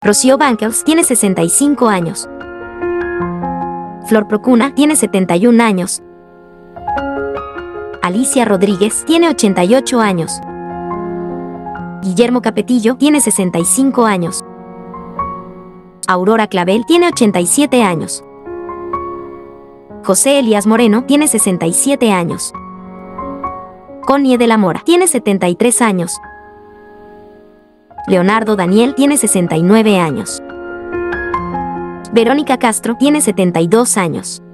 Rocío Banquels tiene 65 años. Flor Procuna tiene 71 años. Alicia Rodríguez tiene 88 años. Guillermo Capetillo tiene 65 años. Aurora Clavel tiene 87 años. José Elías Moreno tiene 67 años. Connie de la Mora tiene 73 años. Leonardo Daniel tiene 69 años. Verónica Castro tiene 72 años.